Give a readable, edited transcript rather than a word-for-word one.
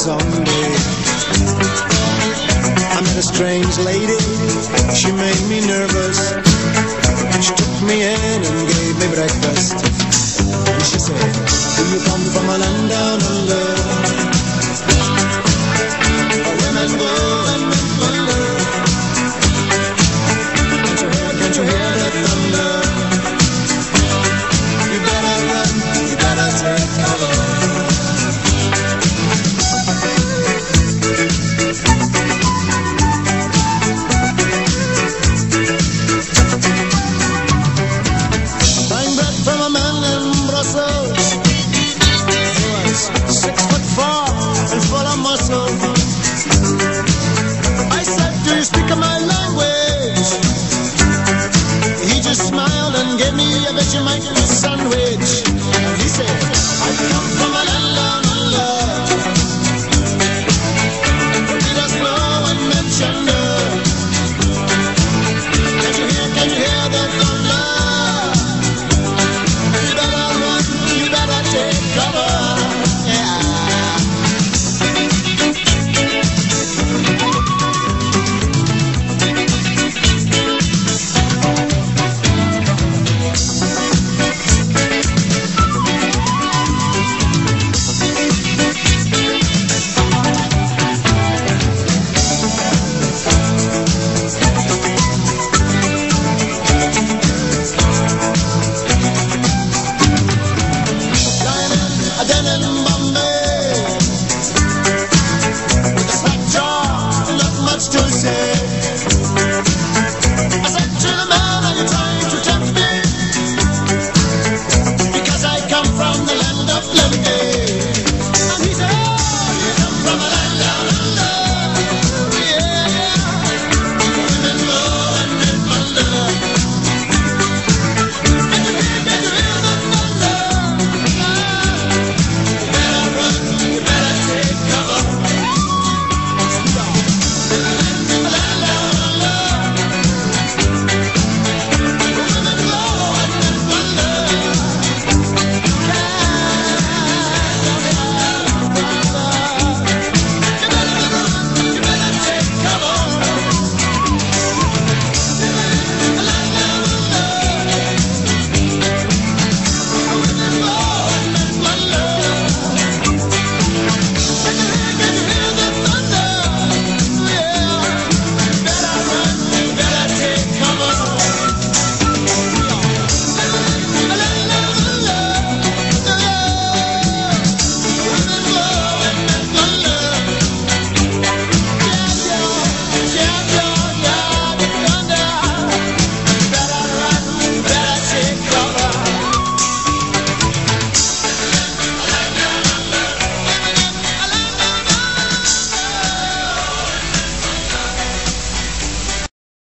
Sunday. I met a strange lady, she made me nervous. She took me in and gave me breakfast. And she said, do you come from a land down under, where women go and men wonder? Can't you hear the thunder? You better run, you better take cover. Buying bread from a man in Brussels. He was 6'4" and full of muscle. I said, do you speak my language? He just smiled and gave me a Vegemite sandwich.